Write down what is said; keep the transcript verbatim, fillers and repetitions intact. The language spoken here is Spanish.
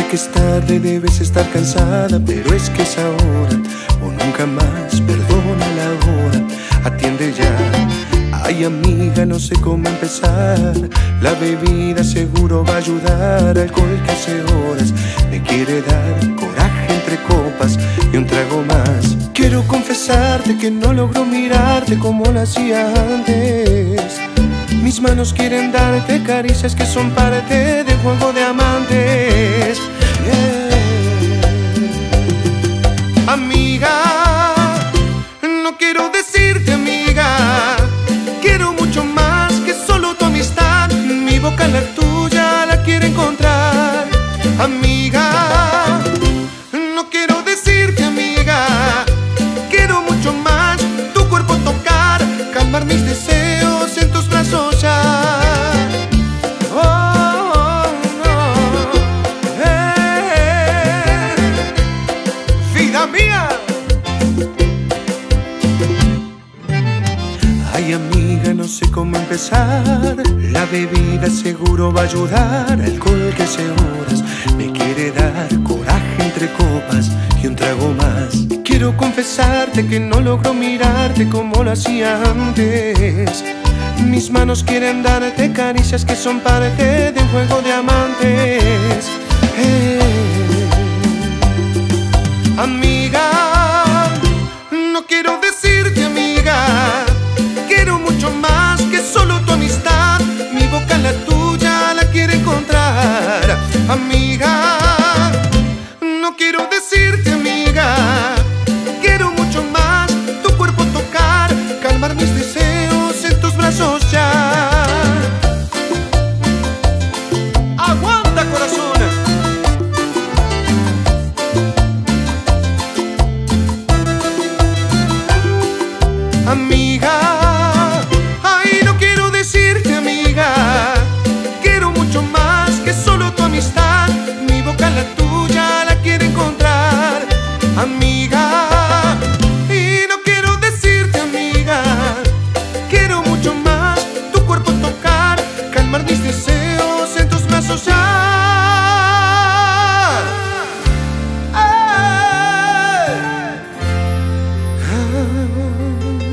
que es tarde, debes estar cansada, pero es que es ahora o nunca más. Perdona la hora, atiende ya. Ay, amiga, no sé cómo empezar. La bebida seguro va a ayudar. Alcohol que hace horas me quiere dar coraje entre copas y un trago más. Quiero confesarte que no logro mirarte como lo hacía antes. Mis manos quieren darte caricias que son parte del juego de amantes. Yeah. Amiga, no quiero decirte amiga, quiero mucho más que solo tu amistad. Mi boca la tuya la quiero encontrar. Amiga, no quiero decirte amiga, quiero mucho más tu cuerpo tocar, calmar mis deseos en tus brazos ya. Oh, oh, oh. Eh, vida mía. Ay, amiga, no sé cómo empezar. La bebida seguro va a ayudar. Alcohol que hace horas me quiere dar coraje entre copas y un trago más. Quiero confesarte que no logro mirarte como lo hacía antes. Mis manos quieren darte caricias que son parte de un juego de amantes. Eh, amiga, no quiero decirte amiga, quiero mucho más que solo tu amistad. Mi boca la tuya la quiere encontrar. Amiga, no quiero decirte amiga, quiero mucho más tu cuerpo tocar, calmar mis deseos en tus brazos ya. ¡Aguanta, corazón! Amiga, ay, no quiero decirte amiga, quiero mucho más que solo tu amistad. Mi boca la tuya la quiere encontrar. Amiga, y no quiero decirte amiga, quiero mucho más tu cuerpo tocar, calmar mis deseos en tus brazos ya. Ay. Ah.